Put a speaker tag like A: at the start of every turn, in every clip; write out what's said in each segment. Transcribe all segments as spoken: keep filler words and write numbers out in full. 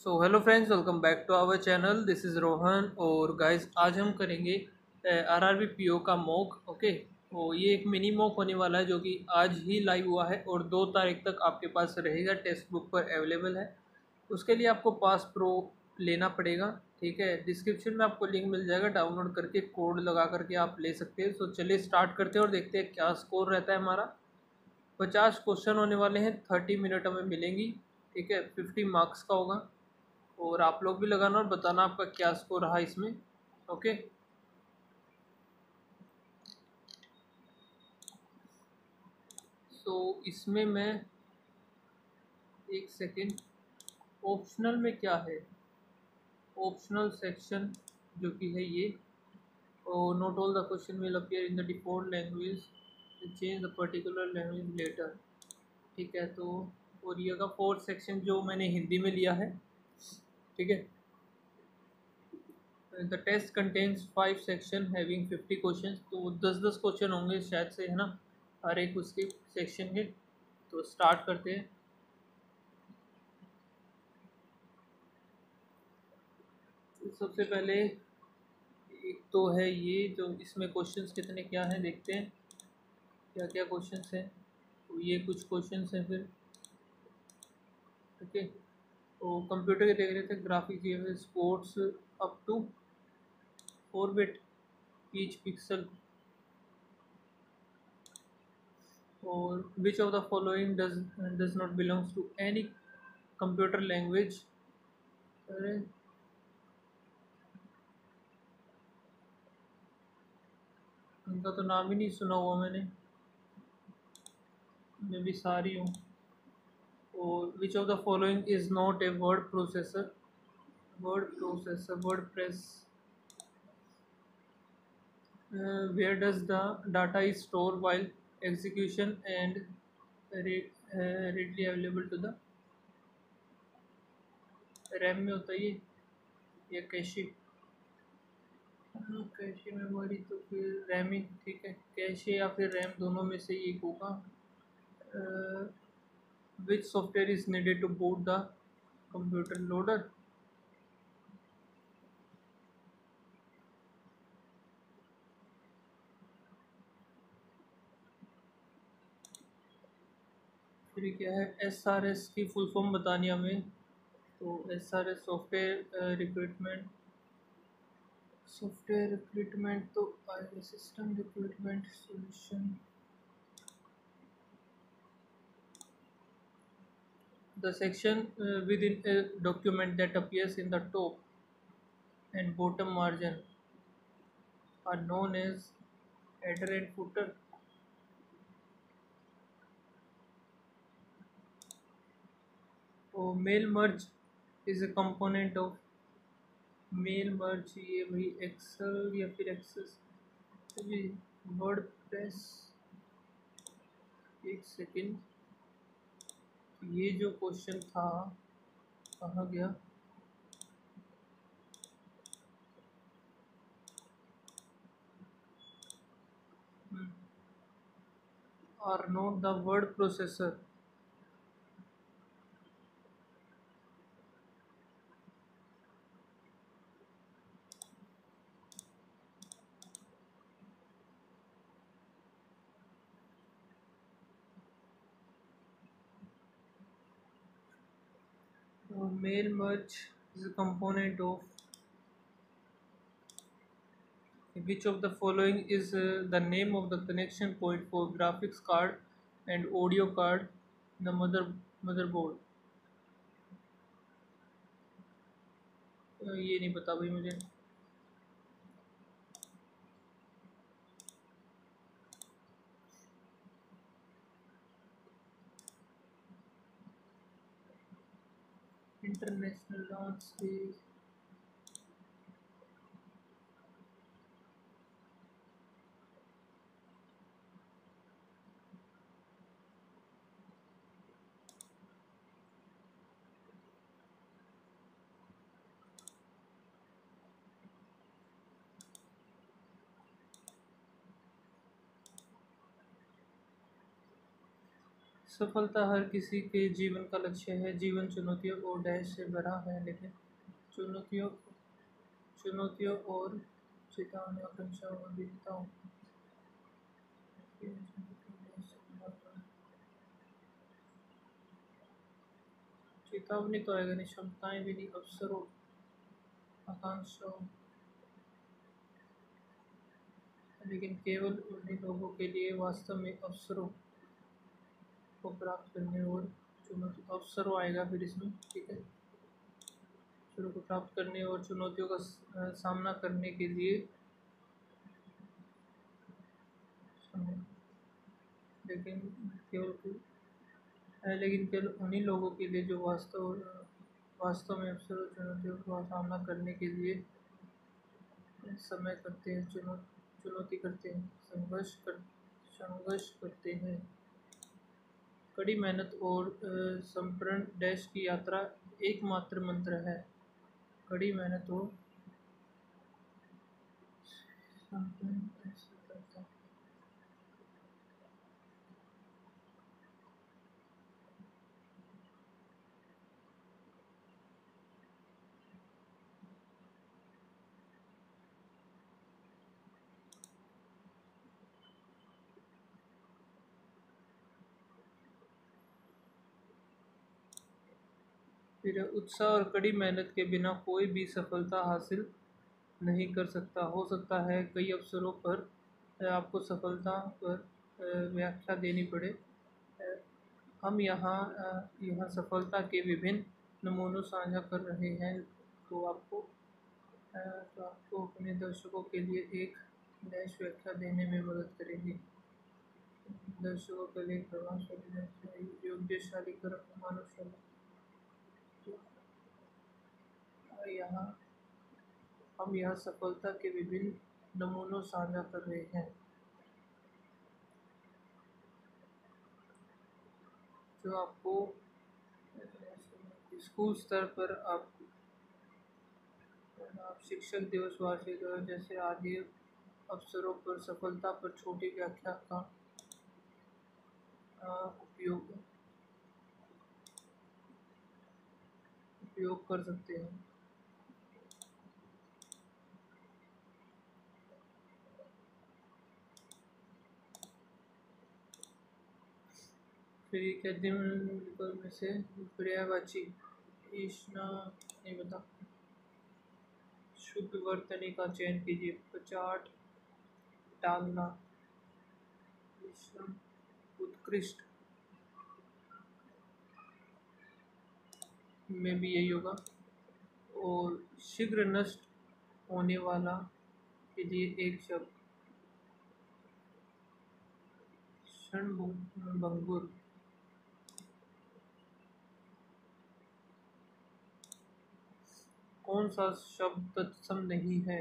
A: So hello friends, welcome back to our channel. This is Rohan. और guys, आज हम करेंगे आरआरबी पीओ का मॉक। ओके, तो ये एक मिनी मॉक होने वाला है जो कि आज ही लाइव हुआ है और दो तारीख तक आपके पास रहेगा, टेक्स्ट बुक पर अवेलेबल है। उसके लिए आपको पास प्रो लेना पड़ेगा। ठीक है, डिस्क्रिप्शन में आपको लिंक मिल जाएगा, डाउनलोड करके कोड लगा करके आप ले सकते हैं। तो चलिए स्टार्ट करते हैं और देखते हैं क्या स्कोर रहता है हमारा। पचास क्वेश्चन होने वाले हैं, थर्टी मिनट हमें मिलेंगी। ठीक है, फिफ्टी मार्क्स का होगा और आप लोग भी लगाना और बताना आपका क्या स्कोर रहा इसमें। ओके, सो इसमें मैं एक सेकेंड, ऑप्शनल में क्या है, ऑप्शनल सेक्शन जो कि है ये, और not all the question will appear in the default language, change the particular language letter. ठीक है, तो और ये का फोर्थ सेक्शन जो मैंने हिंदी में लिया है। ठीक है, the test contains five section having fifty question, तो दस दस क्वेश्चन होंगे शायद से, है ना, हर एक उसके सेक्शन के। तो स्टार्ट करते हैं। तो सबसे पहले एक तो है ये, जो इसमें क्वेश्चंस कितने क्या हैं देखते हैं, क्या क्या क्वेश्चंस हैं। तो ये कुछ क्वेश्चंस हैं फिर। ओके, तो कंप्यूटर के देख रहे थे, ग्राफिक्स ये है, sports up to four bit each pixel, और which of the following does does not belongs to any computer language. अरे, उनका तो नाम ही नहीं सुना हुआ मैंने, मैं भी सारी हूँ। और which of the following is not a word processor. Word processor, WordPress, where does the data is store while execution and readily available to the RAM में होता है ये, या कैशे। कैशे मेमोरी तो फिर रैम ही, ठीक है, cache या फिर रैम, दोनों में से एक होगा। Which software is needed to boot the computer loader. फिर क्या है, एस आर एस की फुल फॉर्म बतानी हमें। तो S R S software recruitment, software recruitment तो system recruitment solution. The section uh, within a document that appears in the top and bottom margin are known as header and footer. So mail merge is a component of mail merge, ये भाई Excel या फिर access, अभी word press. एक second, ये जो question था कहाँ गया। Are not the word processor. Mail merge is a component of which of the following is uh, the name of the connection point for graphics card and audio card in the mother motherboard। अ, ये नहीं पता भाई मुझे। International dance day. सफलता हर किसी के जीवन का लक्ष्य है। जीवन चुनौतियों और डैश से भरा है, लेकिन चुनौतियों चुनौतियों और चेतावनी, आकांक्षा और भिन्नताओं चेतावनी तो आएगा नहीं, क्षमताएं भी नहीं, अवसरों, आकांक्षाओं, लेकिन केवल उन्हीं लोगों के लिए वास्तव में अवसरों को प्राप्त करने और चुनौती अवसरों आएगा फिर इसमें, ठीक है। अवसरों को प्राप्त करने और चुनौतियों का सामना करने के लिए, लेकिन केवल लेकिन केवल उन्हीं लोगों के लिए जो वास्तव वास्तव में अवसर और चुनौतियों का सामना करने के लिए समय करते हैं, चुनौ चुनौती करते हैं, संघर्ष कर संघर्ष करते हैं। कड़ी मेहनत और संपूर्ण डैश की यात्रा एकमात्र मंत्र है। कड़ी मेहनत और संपूर्ण डैश की यात्रा। फिर उत्साह और कड़ी मेहनत के बिना कोई भी सफलता हासिल नहीं कर सकता। हो सकता है कई अवसरों पर आपको सफलता पर व्याख्या देनी पड़े। हम यहाँ यहाँ सफलता के विभिन्न नमूनों साझा कर रहे हैं, तो आपको तो आपको अपने दर्शकों के लिए एक डैश व्याख्या देने में मदद करेगी। दर्शकों के लिए प्रभावशाली, योग्यशाली, कर्म मानवशाली। यहाँ हम यहाँ सफलता के विभिन्न नमूनों साझा कर रहे हैं, जो आपको स्कूल स्तर पर आप आप शिक्षक दिवस, वार्षिक जैसे आदि अवसरों पर सफलता पर छोटी व्याख्या का उपयोग उपयोग कर सकते हैं। फिर ये कहते हैं में से पर्यायवाची ईष्णा नहीं बता शुद्ध वर्तनी का चयन कीजिए। पचाट, टालना, उत्कृष्ट में भी यही होगा। और शीघ्र नष्ट होने वाला के लिए एक शब्द क्षणभंगुर। कौन सा शब्द तत्सम नहीं है?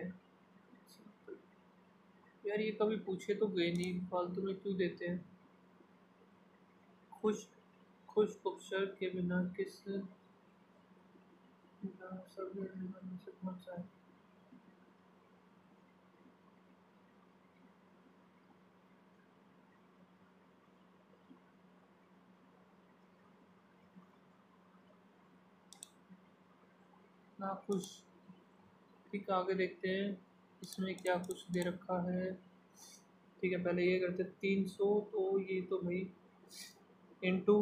A: यार ये कभी पूछे तो गए नहीं, फालतू में क्यों देते हैं। खुश खुश उपसर्ग के बिना किस शब्द से कौन सा है? नाखुश। ठीक, आगे देखते हैं इसमें क्या कुछ दे रखा है। ठीक है, पहले ये करते तीन सौ, तो ये तो भाई into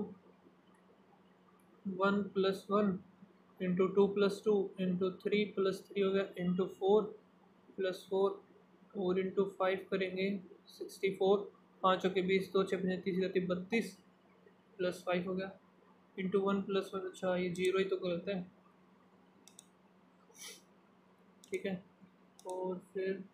A: one plus one into two plus two into three plus three हो गया, इंटू फोर प्लस फोर और इंटू फाइव करेंगे सिक्सटी फोर। पाँचों के बीस, दो छः पचीस, तीस गति बत्तीस प्लस फाइव हो गया, इंटू वन प्लस वन। अच्छा ये जीरो ही तो गलत है, ठीक है। और फिर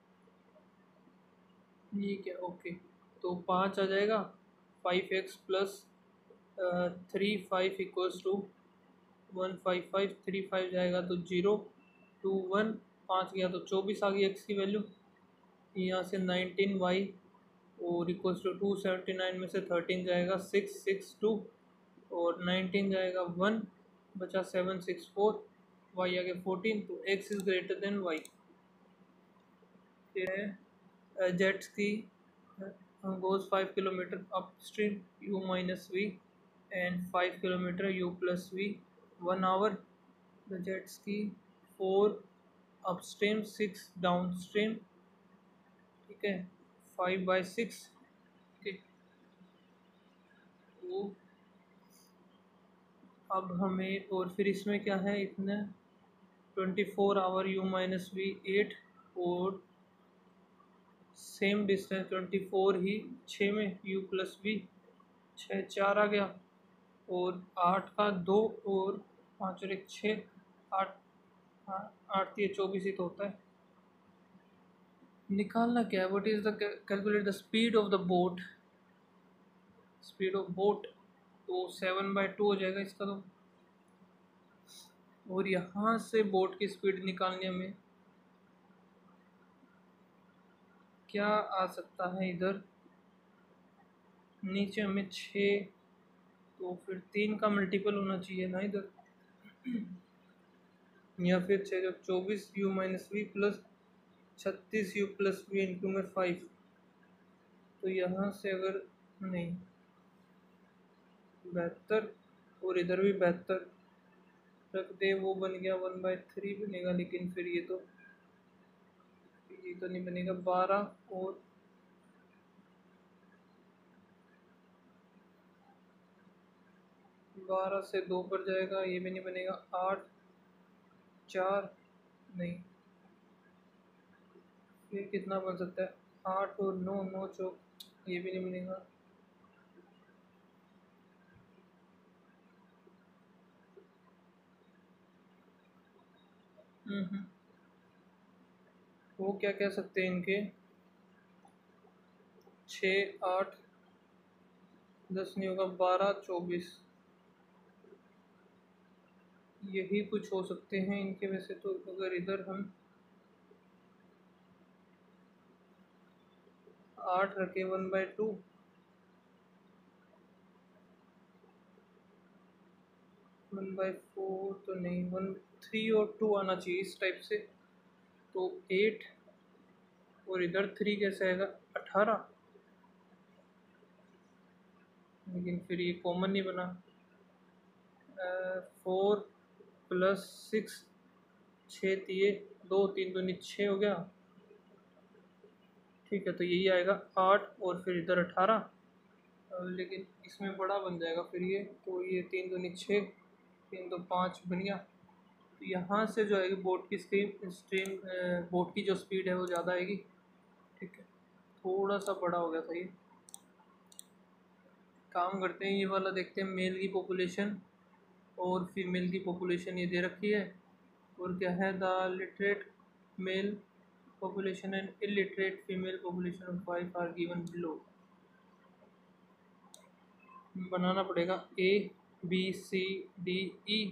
A: ये क्या, ओके, तो पाँच आ जाएगा। Five X plus three five equals to one five five. Three five जाएगा तो जीरो, टू वन, पाँच गया तो चौबीस आ गई एक्स की वैल्यू। यहाँ से नाइनटीन वाई और equals to two seventy nine में से थर्टीन जाएगा सिक्स सिक्स टू, और नाइनटीन जाएगा वन, बचा सेवन सिक्स फोर, वाई आ गया फोर्टीन। तो X is greater than Y. फिर है जेट्स की goes five kilometer upstream u minus v and five kilometer u plus v. one hour the jet ski, four upstream, six downstream. ठीक है, five by six. ठीक. तो अब हमें, और फिर इसमें क्या है, इतने twenty four hour U minus V eight, और सेम डिस्टेंस ट्वेंटी फोर ही छः में यू प्लस वी, छः चार आ गया, और आठ का दो, और पाँच और एक छः, आठ. हाँ, आठ ये चौबीस ही तो होता है. निकालना क्या है, what is the calculate the speed of the boat. Speed of boat तो सेवन बाई टू हो जाएगा इसका तो. और यहाँ से बोट की स्पीड निकालने में क्या आ सकता है, इधर नीचे हमें छः, तो फिर तीन का मल्टीपल होना चाहिए ना इधर, या फिर छः जो चौबीस यू माइनस वी प्लस छत्तीस यू प्लस वी इंटू में फाइव. तो यहाँ से अगर नहीं, बहत्तर, और इधर भी बहत्तर रख दे, वो बन गया वन बाई थ्री बनेगा. लेकिन फिर ये तो ये तो नहीं बनेगा. बारह और बारह से दो पर जाएगा, ये भी नहीं बनेगा. आठ, चार नहीं, फिर कितना बन सकता है, आठ और नौ, नौ चौक, ये भी नहीं बनेगा. हम्म वो क्या कह सकते हैं इनके, छः आठ दस नहीं होगा, बारह चौबीस, यही कुछ हो सकते हैं इनके. वैसे तो अगर इधर हम आठ रखे, one by two, one by four तो नहीं, वन थ्री और टू आना चाहिए इस टाइप से. तो एट, और इधर थ्री कैसे आएगा, अठारह. लेकिन फिर ये कॉमन नहीं बना. फोर प्लस सिक्स, छः दिए, दो तीन दो नहीं, छः हो गया. ठीक है, तो यही आएगा आठ, और फिर इधर अठारह. लेकिन इसमें बड़ा बन जाएगा फिर ये, तो ये तीन दो नहीं छः, तीन दो पाँच बन गया. तो यहाँ से जो आएगी बोट की स्ट्रीम स्ट्रीम बोट की जो स्पीड है वो ज़्यादा आएगी. ठीक है, थोड़ा सा बड़ा हो गया था ये. काम करते हैं, ये वाला देखते हैं, मेल की पॉपुलेशन और फीमेल की पॉपुलेशन ये दे रखी है. और क्या है, the literate male population and illiterate female population of five are given below. बनाना पड़ेगा A B C D E.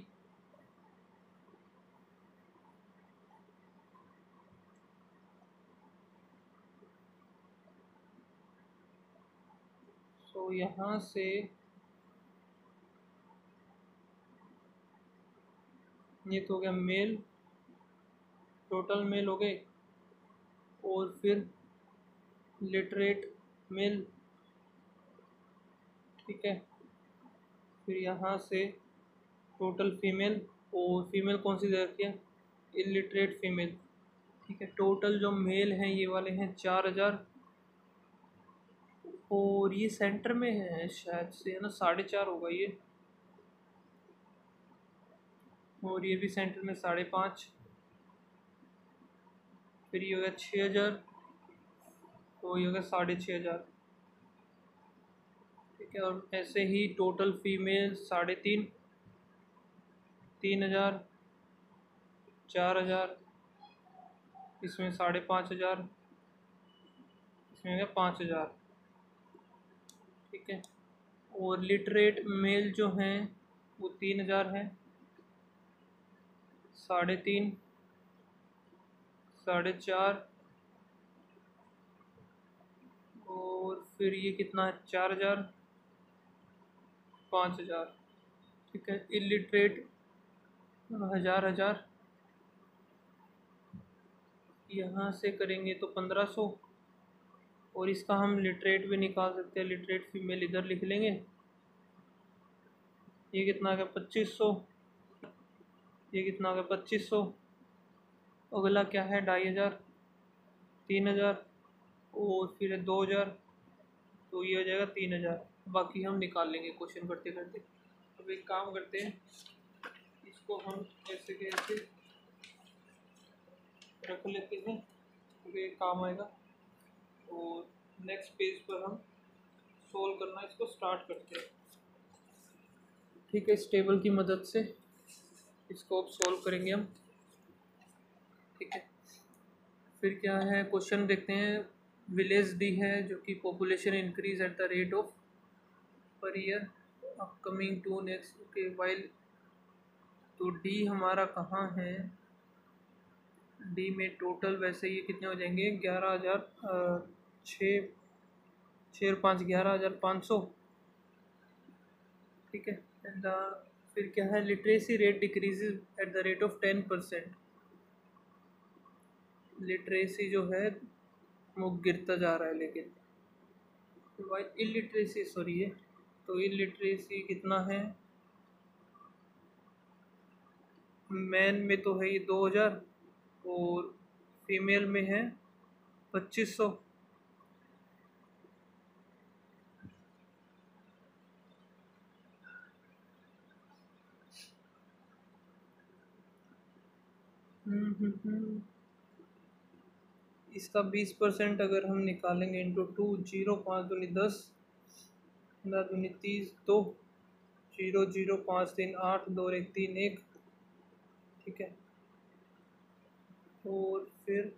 A: तो यहाँ से ये तो हो गया मेल, टोटल मेल हो गए, और फिर लिटरेट मेल. ठीक है, फिर यहाँ से टोटल फीमेल, और फीमेल कौन सी दे रखी है, इलिटरेट फीमेल. ठीक है, टोटल जो मेल हैं ये वाले हैं चार हज़ार, और ये सेंटर में है शायद से, है ना, साढ़े चार होगा ये, और ये भी सेंटर में साढ़े पाँच. फिर ये हो गया छः हज़ार, तो ये हो गया साढ़े छः हज़ार. ठीक है, और ऐसे ही टोटल फीमेल साढ़े तीन, तीन हज़ार, चार हज़ार, इसमें साढ़े पाँच हज़ार, इसमें हो गया पाँच हज़ार. ठीक है, और लिटरेट मेल जो हैं वो तीन हज़ार हैं, साढ़े तीन, साढ़े चार, और फिर ये कितना है, चार हज़ार, पाँच हज़ार. ठीक है, इलिटरेट हज़ार हज़ार, यहाँ से करेंगे तो पंद्रह सौ, और इसका हम लिटरेट भी निकाल सकते हैं, लिटरेट फीमेल इधर लिख लेंगे। ये कितना आ गया पच्चीस सौ, ये कितना आ गया पच्चीस सौ। अगला क्या है ढाई हज़ार, तीन हज़ार और फिर दो हज़ार, तो ये हो जाएगा तीन हज़ार। बाकी हम निकाल लेंगे क्वेश्चन करते करते। अब एक काम करते हैं, इसको हम ऐसे के ऐसे रख लेते हैं, तो ये काम आएगा। और नेक्स्ट पेज पर हम सोल्व करना इसको स्टार्ट करते हैं। ठीक है, इस टेबल की मदद से इसको अब सोल्व करेंगे हम। ठीक है, फिर क्या है क्वेश्चन देखते हैं। विलेज डी है जो कि population increase at the rate of per year upcoming to next. Okay, while तो डी हमारा कहाँ है, डी में टोटल वैसे ये कितने हो जाएंगे, ग्यारह हज़ार छः छः और पाँच ग्यारह हज़ार पाँच सौ। ठीक है, एंड फिर क्या है literacy rate decreases at the rate of ten percent. Literacy जो है वो गिरता जा रहा है, लेकिन तो वाई इलिटरेसी सॉरी है, तो इलिटरेसी कितना है, मैन में तो है ये दो हज़ार और फीमेल में है पच्चीस सौ। इसका बीस परसेंट अगर हम निकालेंगे इंटू टू, जीरो पाँच दूनी दस, पंद्रह दूनी तीस, दो जीरो जीरो पाँच तीन आठ, दो एक तीन एक। ठीक है, और फिर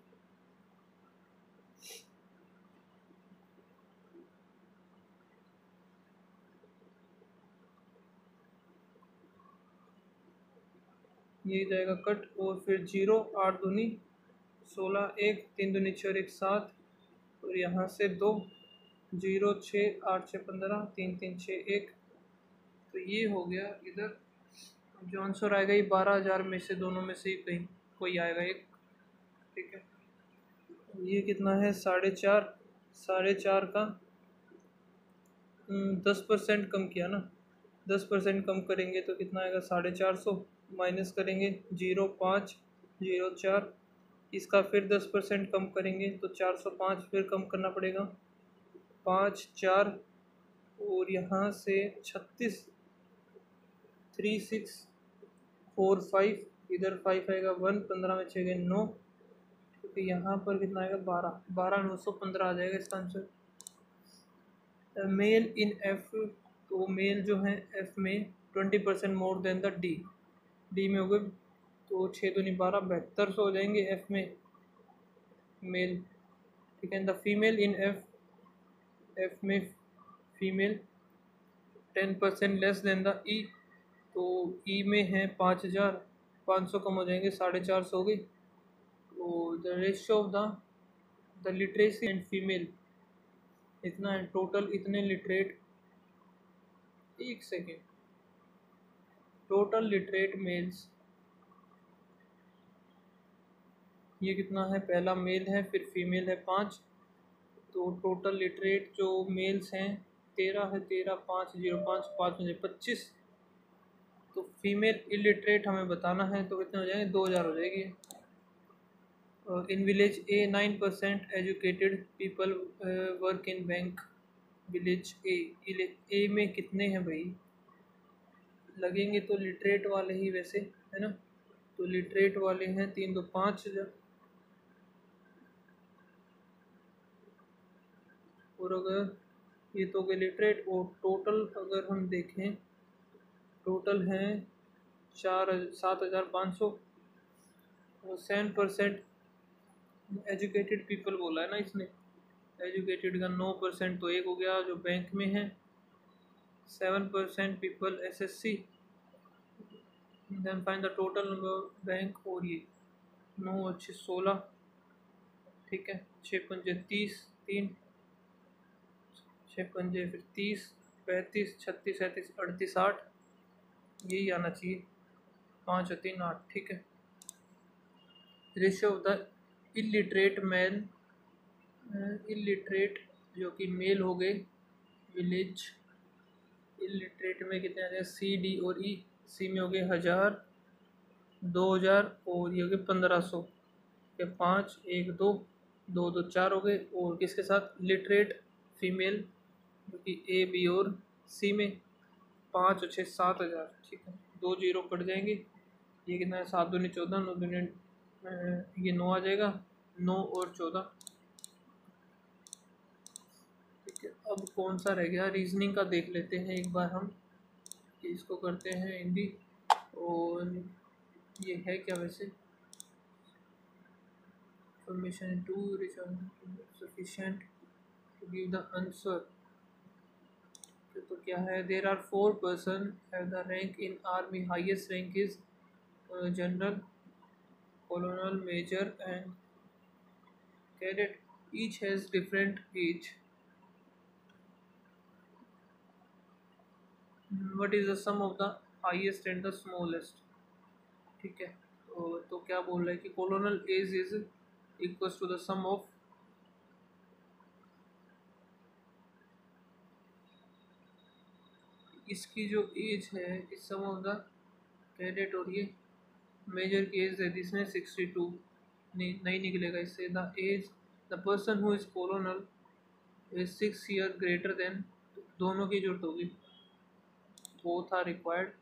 A: ये जाएगा कट, और फिर जीरो आठ दूनी सोलह, एक तीन दूनी छः और एक सात, और यहाँ से दो जीरो छः आठ छः पंद्रह, तीन तीन छः एक। तो ये हो गया इधर जो आंसर आएगा ये बारह हज़ार में से दोनों में से ही कहीं कोई आएगा एक। ठीक है, ये कितना है साढ़े चार, साढ़े चार का दस परसेंट कम किया ना, दस परसेंट कम करेंगे तो कितना आएगा साढ़े चार सौ, माइनस करेंगे जीरो पाँच जीरो चार, इसका फिर दस परसेंट कम करेंगे तो चार सौ पाँच, फिर कम करना पड़ेगा पाँच चार, और यहाँ से छत्तीस थ्री सिक्स फोर फाइव, इधर फाइव आएगा वन, पंद्रह में छः गए नौ, क्योंकि यहाँ पर कितना आएगा बारह, बारह नौ सौ पंद्रह आ जाएगा इसका आंसर। मेल इन एफ, तो मेल जो है एफ में twenty percent more than the D, D में हो गए तो छः दूनी बारह, बहत्तर सौ हो जाएंगे एफ में मेल। ठीक है, the female in F, F में female ten percent less than the E, तो ई में है पाँच हज़ार, पाँच सौ कम हो जाएंगे, साढ़े चार सौ हो गई। तो the ratio of the the literacy and female इतना है, टोटल इतने लिटरेट, एक सेकेंड, टोटल लिटरेट मेल्स ये कितना है, पहला मेल है फिर फीमेल है पाँच, तो टोटल लिटरेट जो मेल्स हैं तेरह है, तेरह पाँच जीरो पाँच, पाँच मुझे पच्चीस, तो फीमेल इलिटरेट हमें बताना है तो कितने हो जाएंगे, दो हज़ार हो जाएगी। In village A nine percent educated people work in bank, village A, A में कितने हैं भाई, लगेंगे तो लिटरेट वाले ही वैसे है ना, तो लिटरेट वाले हैं तीन दो पाँच हज़ार, और अगर ये तो गए लिटरेट, और टोटल अगर हम देखें टोटल हैं चार सात हज़ार पाँच सौ, और सेवन परसेंट एजुकेटेड पीपल बोला है ना इसने, एजुकेटेड का नौ परसेंट तो एक हो गया जो बैंक में है, seven percent people SSC, then find the total number bank, और ये नौ अच्छे सोलह, ठीक है, छः पंजे तीस, तीन छः पंजे फिर तीस, पैंतीस छत्तीस सैंतीस अड़तीस आठ, यही आना चाहिए, पाँच और तीन आठ। ठीक है, ratio of the illiterate man illiterate जो कि मेल हो गए, विलेज इलिटरेट में कितने आ जाए, सी डी और ई, सी में हो गए हज़ार, दो हज़ार और ये हो गए पंद्रह सौ के पाँच, एक दो, दो दो चार हो गए। और किसके साथ, लिटरेट फीमेल जो कि ए बी और सी में, पाँच और छः सात हज़ार, ठीक है, दो जीरो कट जाएंगे। ये कितना है, सात दूनी चौदह, नौ दूनी ये नौ आ जाएगा, नौ और चौदह, ठीक है। अब कौन सा रह गया, रीजनिंग का देख लेते हैं एक बार हम, कि इसको करते हैं हिंदी। और ये है क्या वैसे, information to sufficient to give the answer. तो क्या है, there are four person have the rank in army, highest rank is general, colonel, major and cadet. Each has different age. What is the sum of the highest and the smallest? ठीक है, तो, तो क्या बोल रहा है कि colonel age is equals to the sum of इसकी जो एज है इस सम ऑफ द कैडेट, और ये मेजर की एज है जिसमें सिक्सटी टू, नहीं नहीं निकलेगा इससे। The age the person who is colonel is six year greater than, दोनों की जरूरत होगी, बोथ आर रिक्वायर्ड।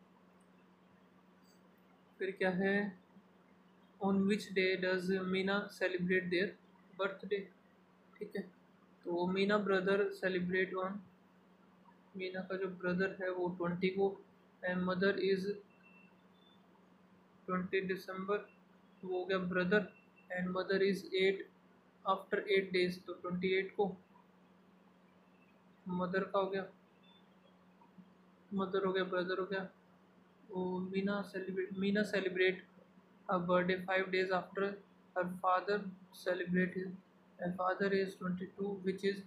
A: फिर क्या है, on which day does Meena celebrate their birthday, ठीक है, तो Meena brother celebrate on, Meena का जो ब्रदर है वो ट्वेंटी को, and mother is twenty December, वो हो गया brother, and mother is eight after eight days, तो ट्वेंटी एट को मदर का हो गया, मदर हो गया, ब्रदर हो गया। वो Meena celebrate Meena celebrate her birthday five days after her father celebrate his, her father is twenty-two, which is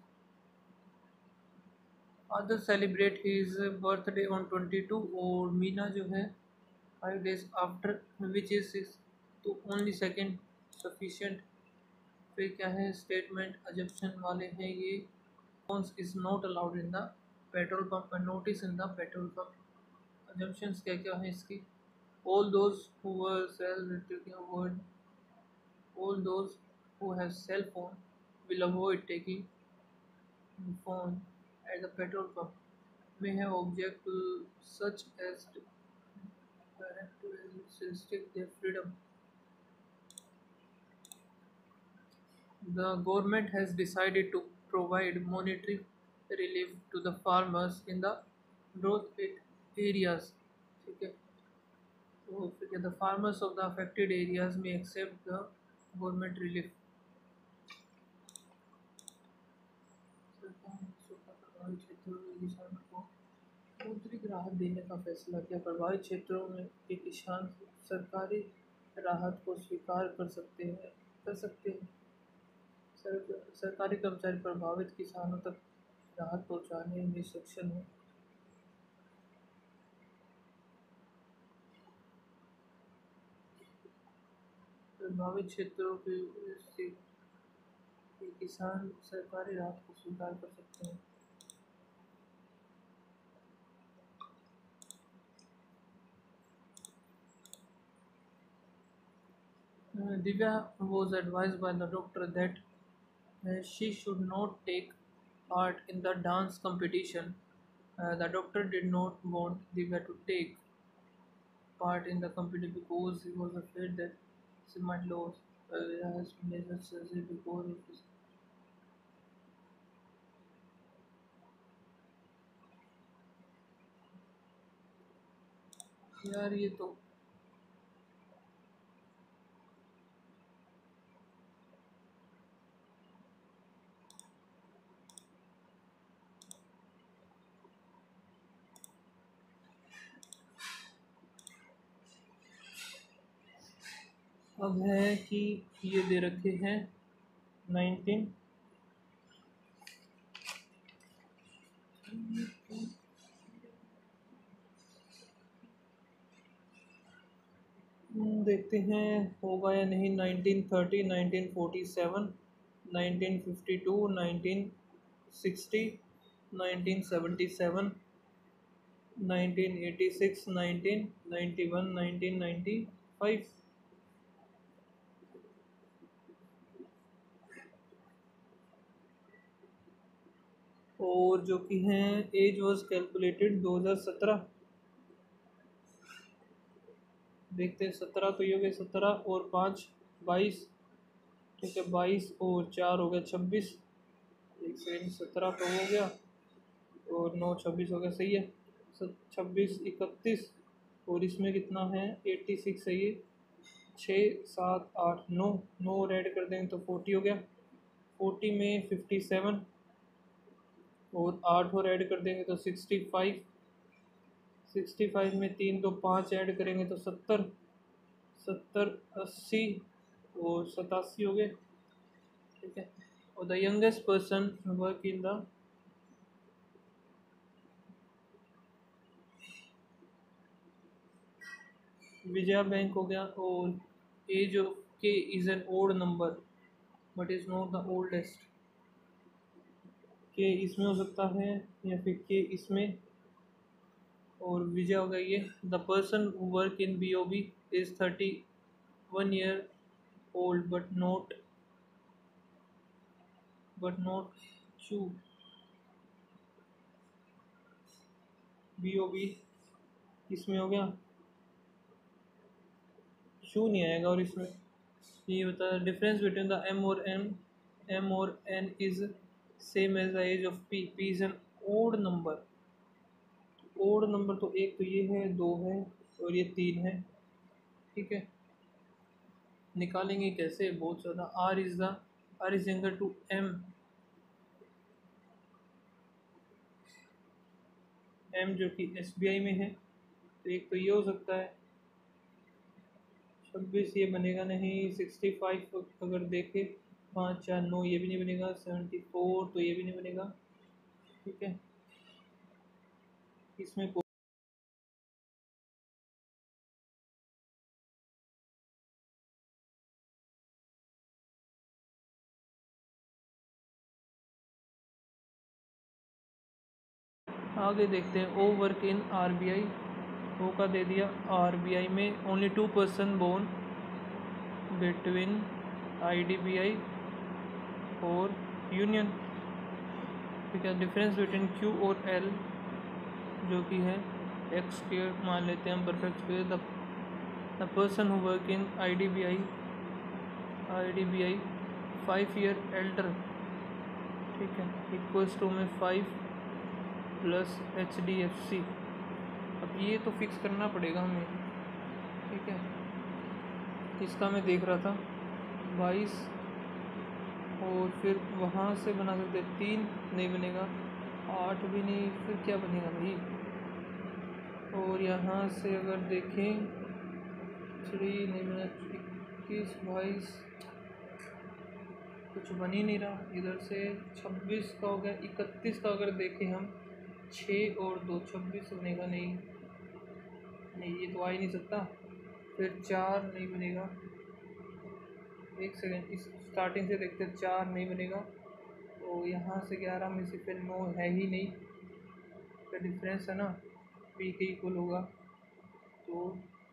A: father celebrate his birthday on twenty-two, और मीना जो है five days after which is six, तो only second sufficient। फिर क्या है, statement assumption वाले हैं ये, phones is not allowed in the petrol pump, notice in the petrol pump। Assumptions क्या क्या है इसकी, all those who were sell word all those who have cell phone will avoid taking phone at the petrol pump, may have object to such as to restrict their freedom। The government has decided to provide monetary relief to the farmers in the drought hit areas, ठीक है, तो फिर the farmers of the affected areas may accept the government relief। प्रभावित क्षेत्रों में किसानों को मौद्रिक राहत देने का फैसला किया। प्रभावित क्षेत्रों में के किसान सरकारी राहत को स्वीकार कर सकते हैं कर सकते हैं सर, सरकारी कर्मचारी प्रभावित किसानों तक राहत पहुंचाने में सक्षम है। प्रभावित क्षेत्रों के किसान सरकारी राहत को स्वीकार कर सकते हैं। Uh, Divya was advised by the doctor that uh, she should not take part in the dance competition. Uh, the doctor did not want Divya to take part in the competition because he was afraid that she might lose uh, has major surgery before of his. यार ये तो अब है कि ये दे रखे हैं nineteen, देखते हैं होगा या नहीं। Nineteen thirty, nineteen forty seven, nineteen fifty two, nineteen sixty, nineteen seventy seven, nineteen eighty six, nineteen ninety one, nineteen ninety five. और जो कि हैं एज वाज कैलकुलेटेड दो हज़ार सत्रह। देखते हैं सत्रह तो ये हो गए, सत्रह और पाँच बाईस, ठीक है, बाईस और चार हो गया छब्बीस, एक सेकेंड, सत्रह तो हो गया और नौ छब्बीस हो गया, सही है। छब्बीस इकतीस और इसमें कितना है एट्टी सिक्स है ये, छः सात आठ नौ, नौ और ऐड कर देंगे तो फोर्टी हो गया, फोर्टी में फिफ्टी सेवन और आठ और ऐड कर देंगे तो सिक्सटी फाइव, सिक्सटी फाइव में तीन तो पाँच ऐड करेंगे तो सत्तर, सत्तर अस्सी और सतासी हो गए, ठीक है। और the youngest person work in the Vijaya Bank हो गया। और age of K is an odd number but is not the oldest. K इसमें हो सकता है या फिर के इसमें, और विजय हो गया ये। The person who work in B O B is thirty one year old but not but not चू। बी ओ बी इसमें हो गया, शू नहीं आएगा। और इसमें ये बता डिफरेंस बिटवीन द एम और एम, एम और N is same age the age of P, P is an odd number. Odd number तो एक तो ये है, दो है और ये तीन है, ठीक है। निकालेंगे कैसे, बहुत ज़्यादा। R is the R is equal to M, M जो कि एस बी आई में है, तो एक तो ये हो सकता है। छब्बीस ये बनेगा नहीं, सिक्सटी फाइव अगर देखें, पाँच चार नौ ये भी नहीं बनेगा, सेवेंटी फोर तो ये भी नहीं बनेगा, ठीक है। इसमें आगे देखते हैं। O work in R B I, O का दे दिया। आर बी आई में only two person born between I D B I और यूनियन, ठीक है। डिफरेंस बिटवीन क्यू और एल जो कि है एक्स स्क्वेयर मान लेते हैं हम, perfect square. The the person who work in I D B I, I D B I five year elder, ठीक है, इक्वल्स टू में five plus H D F C. अब ये तो फिक्स करना पड़ेगा हमें, ठीक है। इसका मैं देख रहा था बाईस, और फिर वहाँ से बना सकते तीन, नहीं बनेगा, आठ भी नहीं, फिर क्या बनेगा भाई। और यहाँ से अगर देखें थ्री नहीं बना, इक्कीस बाईस कुछ बन ही नहीं रहा। इधर से छब्बीस का हो गया, इकतीस का अगर देखें हम, छः और दो छब्बीस बनेगा नहीं, नहीं ये तो आ ही नहीं सकता। फिर चार नहीं बनेगा, एक सेकेंड, इस स्टार्टिंग से देखते हैं, चार नहीं बनेगा। तो यहाँ से ग्यारह में से फिर नौ है ही नहीं, फिर डिफरेंस है ना, पी के इक्वल होगा तो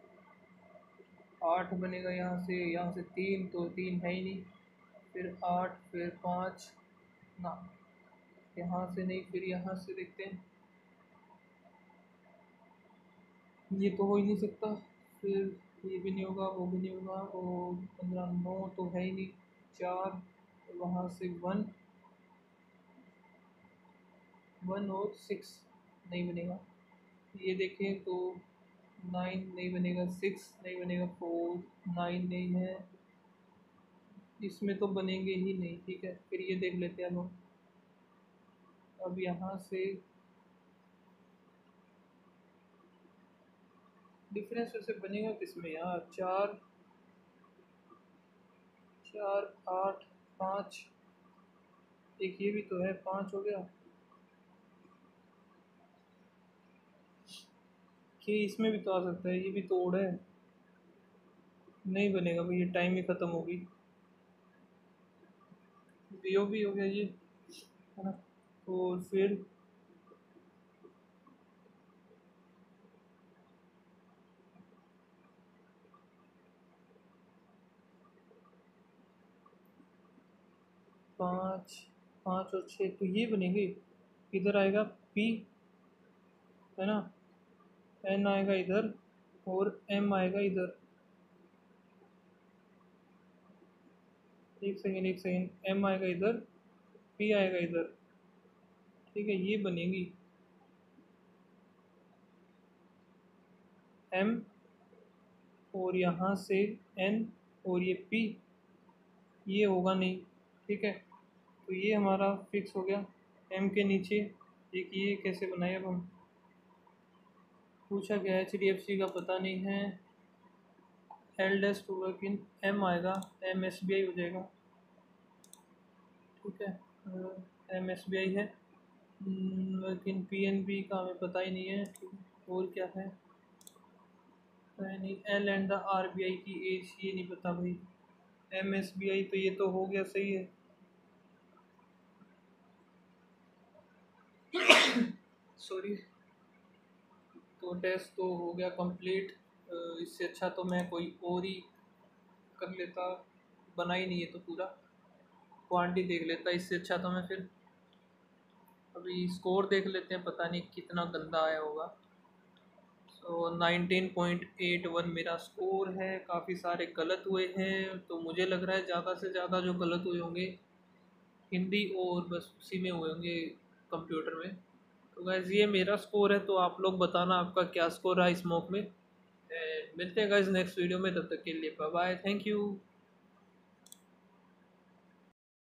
A: आठ बनेगा। यहाँ से यहाँ से तीन, तो तीन है ही नहीं, फिर आठ, फिर पाँच ना, यहाँ से नहीं, फिर यहाँ से देखते हैं, ये तो हो ही नहीं सकता। फिर ये भी नहीं होगा, वो भी नहीं होगा, और पंद्रह, नौ तो है ही नहीं, चार, वहाँ से वन, वन और सिक्स नहीं बनेगा। ये देखें तो नाइन नहीं बनेगा, सिक्स नहीं बनेगा, फोर, नाइन नहीं है, इसमें तो बनेंगे ही नहीं, ठीक है। फिर ये देख लेते हैं अब हम, अब यहाँ से डिफरेंस वैसे बनेगा किसमें यार, चार, चार, आठ, पाँच, एक ये भी तो है, पाँच हो गया, कि इसमें भी तो आ सकता है, ये भी तो ओड है, नहीं बनेगा भाई, ये टाइम ही ख़त्म होगी। पीओ भी हो गया ये, है ना। और फिर पाँच, पाँच और छः तो ये बनेंगे। इधर आएगा पी, है ना, एन आएगा इधर और एम आएगा इधर। एक सेकेंड एक सेकेंड, एम आएगा इधर, पी आएगा इधर, ठीक है, ये बनेगी एम और यहाँ से एन और ये पी, ये होगा नहीं, ठीक है। तो ये हमारा फिक्स हो गया। एम के नीचे एक ये कैसे बनाए अब हम, पूछा गया एच डी एफ सी का पता नहीं है। L dash two work in M आएगा, एम एस बी आई हो जाएगा, ठीक है। एम एस बी आई है, लेकिन पी एन बी का हमें पता ही नहीं है, ठीक है। और क्या है, नहीं, L and the R B I की एज ये नहीं पता भाई। एम एस बी आई तो ये तो हो गया, सही है। सॉरी। तो टेस्ट तो हो गया कंप्लीट। इससे अच्छा तो मैं कोई और ही कर लेता, बना ही नहीं है तो पूरा क्वांटिटी देख लेता। इससे अच्छा तो मैं फिर अभी स्कोर देख लेते हैं, पता नहीं कितना गंदा आया होगा। So nineteen point eight one मेरा स्कोर है। काफ़ी सारे गलत हुए हैं, तो मुझे लग रहा है ज़्यादा से ज़्यादा जो गलत हुए होंगे हिंदी और बस उसी में हुए होंगे कंप्यूटर में। तो गैस ये मेरा स्कोर है, तो आप लोग बताना आपका क्या स्कोर रहा इस मॉक में। मिलते हैं गाइस नेक्स्ट वीडियो में, तब तक के लिए बाय बाय, थैंक यू।